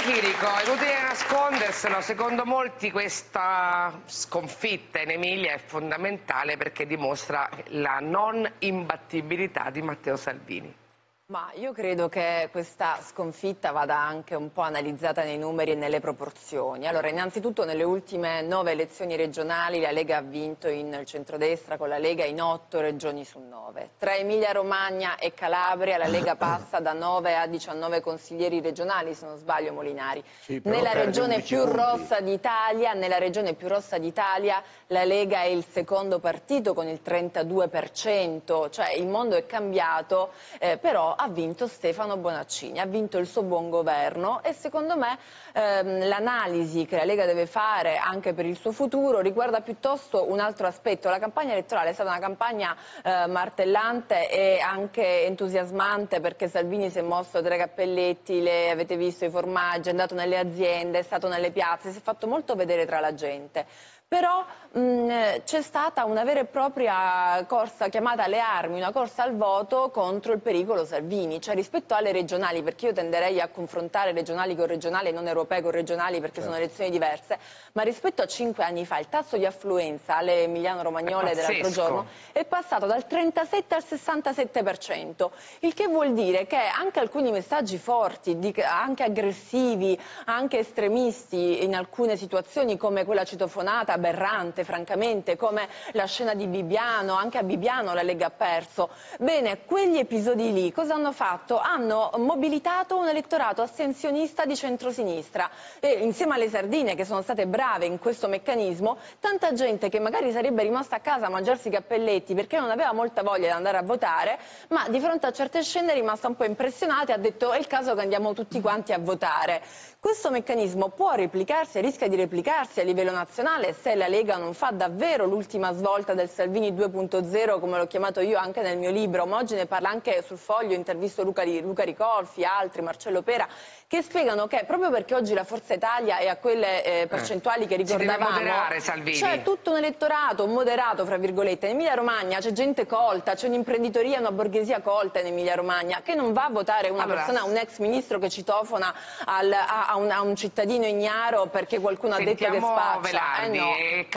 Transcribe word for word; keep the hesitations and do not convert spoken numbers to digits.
Chirico, è inutile nasconderselo, secondo molti questa sconfitta in Emilia è fondamentale perché dimostra la non imbattibilità di Matteo Salvini. Ma io credo che questa sconfitta vada anche un po' analizzata nei numeri e nelle proporzioni. Allora, innanzitutto nelle ultime nove elezioni regionali la Lega ha vinto in centrodestra con la Lega in otto regioni su nove. Tra Emilia Romagna e Calabria la Lega passa da nove a diciannove consiglieri regionali, se non sbaglio Molinari. Sì, nella regione più punti. rossa d'Italia, nella regione più rossa d'Italia la Lega è il secondo partito con il trentadue per cento, cioè il mondo è cambiato, eh, però ha vinto Stefano Bonaccini, ha vinto il suo buon governo e secondo me ehm, l'analisi che la Lega deve fare anche per il suo futuro riguarda piuttosto un altro aspetto. La campagna elettorale è stata una campagna eh, martellante e anche entusiasmante perché Salvini si è mosso tre cappelletti, le avete visto i formaggi, è andato nelle aziende, è stato nelle piazze, si è fatto molto vedere tra la gente. Però c'è stata una vera e propria corsa chiamata alle armi, una corsa al voto contro il pericolo Salvini, cioè rispetto alle regionali, perché io tenderei a confrontare regionali con regionali e non europee con regionali perché certo. sono elezioni diverse, ma rispetto a cinque anni fa il tasso di affluenza alle Emiliano-Romagnole dell'altro giorno è passato dal trentasette al sessantasette per cento, il che vuol dire che anche alcuni messaggi forti, anche aggressivi, anche estremisti in alcune situazioni come quella citofonata, aberrante francamente, come la scena di Bibbiano, anche a Bibbiano la Lega ha perso. Bene, quegli episodi lì cosa hanno fatto? Hanno mobilitato un elettorato astensionista di centrosinistra e insieme alle sardine che sono state brave in questo meccanismo, tanta gente che magari sarebbe rimasta a casa a mangiarsi i cappelletti perché non aveva molta voglia di andare a votare, ma di fronte a certe scene è rimasta un po' impressionata e ha detto è il caso che andiamo tutti quanti a votare. Questo meccanismo può replicarsi e rischia di replicarsi a livello nazionale se la Lega non fa davvero l'ultima svolta del Salvini due punto zero, come l'ho chiamato io anche nel mio libro, ma oggi ne parla anche sul Foglio, intervisto Luca, Luca Ricolfi, altri, Marcello Pera, che spiegano che proprio perché oggi la Forza Italia è a quelle eh, percentuali che ricordavamo, c'è tutto un elettorato moderato, fra virgolette. In Emilia Romagna c'è gente colta, c'è un'imprenditoria, una borghesia colta in Emilia Romagna, che non va a votare una allora, persona, un ex ministro che citofona al, a, a, un, a un cittadino ignaro perché qualcuno ha detto che spaccia. Velardi, eh no.